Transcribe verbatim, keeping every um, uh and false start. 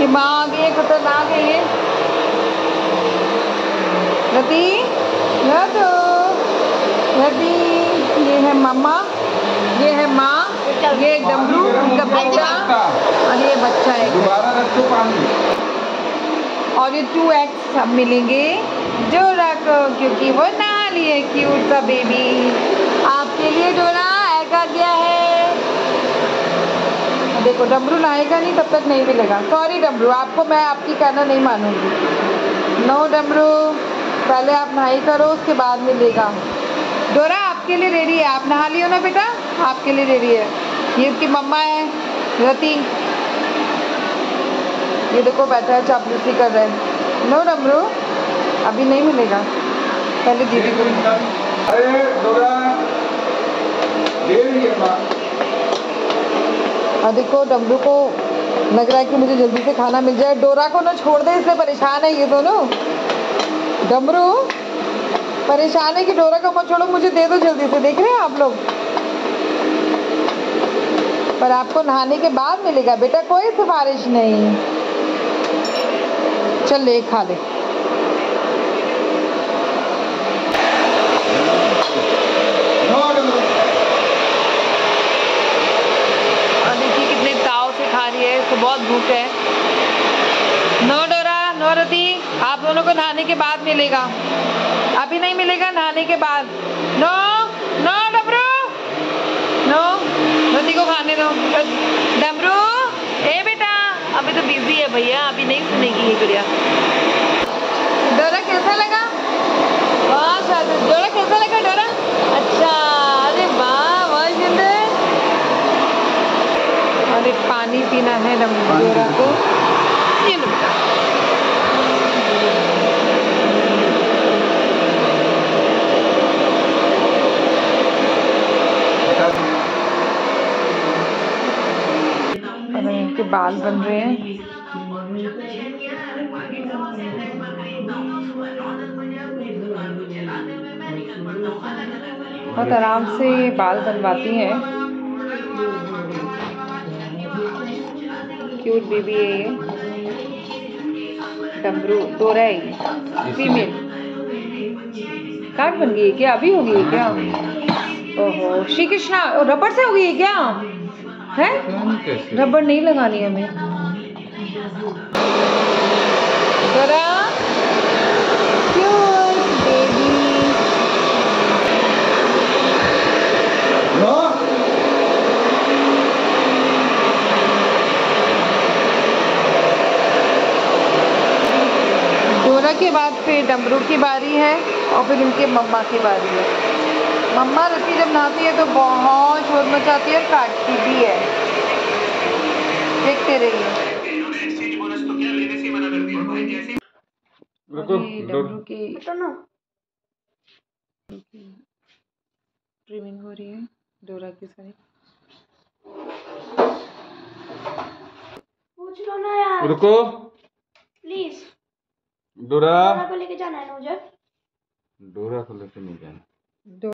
इसकी माँ आ गई है, खतरनाक है ये। रति, रतो, रति, ये है मम्मा, ये है माँ, ये डमरू उनका बच्चा और ये बच्चा है। दोबारा रखो पानी। और ये टू एक्स सब मिलेंगे डोरा को, क्योंकि वो नहा लिए क्यूट सा बेबी। आपके लिए डोरा आएगा गया है। देखो डमरू नहाएगा नहीं तब तक नहीं मिलेगा। सॉरी डमरू, आपको मैं आपकी कहना नहीं मानूंगी। नो डमरू, पहले आप नहाई करो उसके बाद मिलेगा। डोरा आपके लिए रेडी है, आप नहा लियो ना बेटा, आपके लिए रेडी है। ये उसकी मम्मा है रति, ये देखो बैठा है चापलूसी कर रहा है। नो डमरू, अभी नहीं मिलेगा, पहले दीदी को। अरे डोरा दे रही है माँ। और देखो डमरू को लग रहा है कि मुझे जल्दी से खाना मिल जाए। डोरा को ना छोड़ दे, इसलिए परेशान है ये दोनों। डमरू परेशान है कि डोरा को मत छोड़ो, मुझे दे दो जल्दी से। देख रहे हैं आप लोग, पर आपको नहाने के बाद मिलेगा बेटा, कोई सिफारिश नहीं। चल ले खा ले। और देखिए कितने ताव से खा रही है, इसको बहुत भूख है। नो डोरा, नो रति, आप दोनों को नहाने के बाद मिलेगा, अभी नहीं मिलेगा, नहाने के बाद। No no Damru, no, Rati को खाने दो। डमरू, ए बेटा, अभी तो बिजी है भैया, अभी नहीं सुनेगी ये गुड़िया। डोरा कैसा लगा? बहुत ज्यादा। डोरा कैसा लगा डोरा? अच्छा, अरे वाह, बहुत सुंदर। और एक पानी पीना है डोरा को, ये लो बेटा। और इनके बाल बन रहे हैं। बहुत आराम से बाल बनवाती हैं। क्यूट बेबी है ये, डमरू। डोरा है ये, फीमेल। काट बन गई है क्या? अभी हो गई है क्या? ओहो, श्री कृष्णा, रबड़ से हो गई है क्या? है रबड़ नहीं लगानी हमें। डोरा क्यूट बेबी। डोरा के बाद फिर डमरू की बारी है और फिर उनके मम्मा की बारी है। मम्मा रति जब नहाती है तो बहुत शोर मचाती है और काटती भी है। देखते रहिए। डमरू की ट्रिमिंग हो रही है डोरा की सारी। पूछ लो ना यार, रुको प्लीज। डोरा को लेके जाना है ना मुझे। डोरा को लेके नहीं जाना।